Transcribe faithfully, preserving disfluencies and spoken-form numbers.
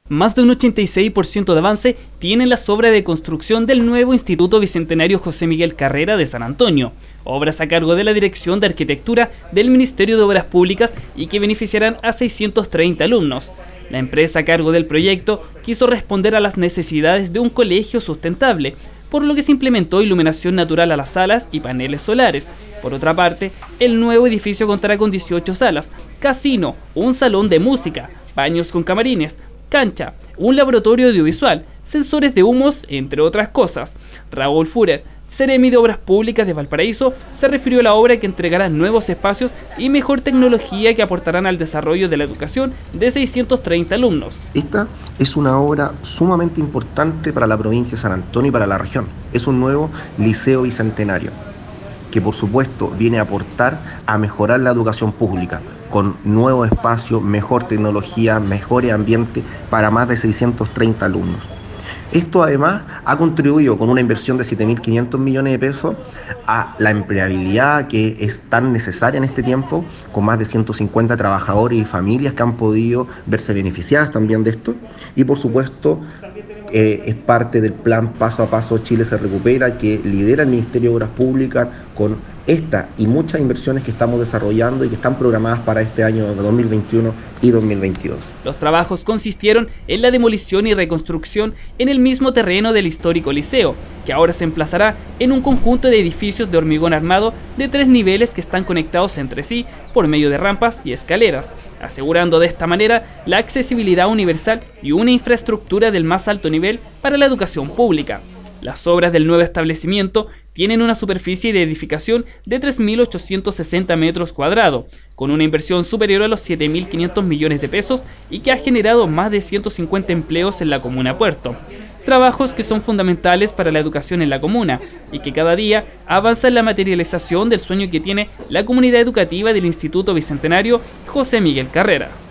Más de un ochenta y seis por ciento de avance tienen las obras de construcción del nuevo Instituto Bicentenario José Miguel Carrera de San Antonio, obras a cargo de la Dirección de Arquitectura del Ministerio de Obras Públicas y que beneficiarán a seiscientos treinta alumnos. La empresa a cargo del proyecto quiso responder a las necesidades de un colegio sustentable, por lo que se implementó iluminación natural a las salas y paneles solares. Por otra parte, el nuevo edificio contará con dieciocho salas, casino, un salón de música, baños con camarines, cancha, un laboratorio audiovisual, sensores de humos, entre otras cosas. Raúl Furer, Seremi de Obras Públicas de Valparaíso, se refirió a la obra que entregará nuevos espacios y mejor tecnología que aportarán al desarrollo de la educación de seiscientos treinta alumnos. Esta es una obra sumamente importante para la provincia de San Antonio y para la región. Es un nuevo liceo bicentenario que por supuesto viene a aportar a mejorar la educación pública con nuevos espacios, mejor tecnología, mejores ambientes para más de seiscientos treinta alumnos. Esto además ha contribuido con una inversión de siete mil quinientos millones de pesos a la empleabilidad que es tan necesaria en este tiempo, con más de ciento cincuenta trabajadores y familias que han podido verse beneficiadas también de esto. Y por supuesto eh, es parte del plan Paso a Paso Chile se recupera, que lidera el Ministerio de Obras Públicas con esta y muchas inversiones que estamos desarrollando y que están programadas para este año dos mil veintiuno y dos mil veintidós. Los trabajos consistieron en la demolición y reconstrucción en el mismo terreno del histórico liceo, que ahora se emplazará en un conjunto de edificios de hormigón armado de tres niveles que están conectados entre sí por medio de rampas y escaleras, asegurando de esta manera la accesibilidad universal y una infraestructura del más alto nivel para la educación pública. Las obras del nuevo establecimiento tienen una superficie de edificación de tres mil ochocientos sesenta metros cuadrados, con una inversión superior a los siete mil quinientos millones de pesos y que ha generado más de ciento cincuenta empleos en la comuna Puerto. Trabajos que son fundamentales para la educación en la comuna y que cada día avanza en la materialización del sueño que tiene la comunidad educativa del Instituto Bicentenario José Miguel Carrera.